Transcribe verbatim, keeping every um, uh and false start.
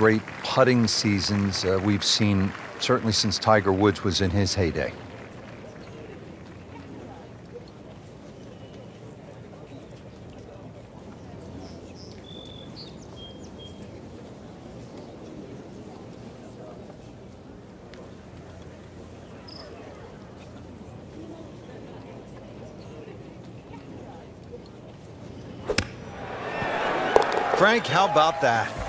great putting seasons uh, we've seen, certainly since Tiger Woods was in his heyday. Frank, how about that?